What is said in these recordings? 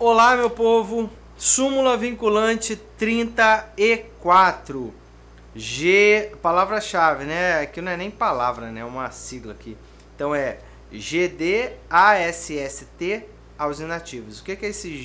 Olá, meu povo, súmula vinculante 34, palavra-chave, né? Aqui não é nem palavra, né? É uma sigla aqui. Então é GDASST aos inativos. O que é esse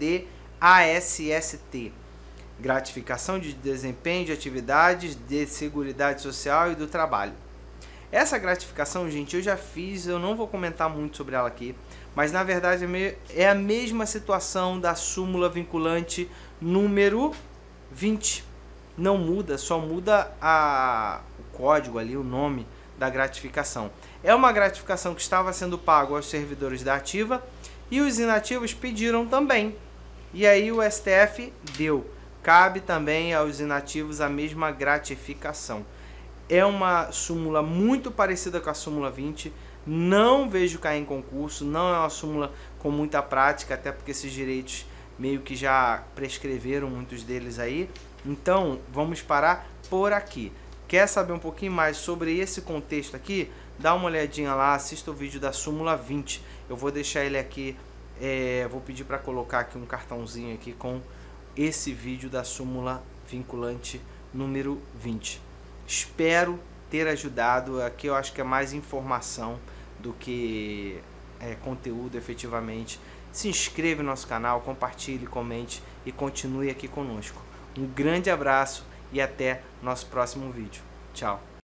GDASST? Gratificação de desempenho de atividades de seguridade social e do trabalho. Essa gratificação, gente, eu já fiz, eu não vou comentar muito sobre ela aqui, mas na verdade é a mesma situação da súmula vinculante número 20. Não muda, só muda o código ali, o nome da gratificação. É uma gratificação que estava sendo pago aos servidores da ativa e os inativos pediram também. E aí o STF deu. Cabe também aos inativos a mesma gratificação. É uma súmula muito parecida com a súmula 20, não vejo cair em concurso, não é uma súmula com muita prática, até porque esses direitos meio que já prescreveram muitos deles aí. Então vamos parar por aqui. Quer saber um pouquinho mais sobre esse contexto aqui? Dá uma olhadinha lá, assista o vídeo da súmula 20. Eu vou deixar ele aqui, vou pedir para colocar aqui um cartãozinho aqui com esse vídeo da súmula vinculante número 20. Espero ter ajudado. Aqui eu acho que é mais informação do que conteúdo efetivamente. Se inscreva no nosso canal, compartilhe, comente e continue aqui conosco. Um grande abraço e até nosso próximo vídeo. Tchau!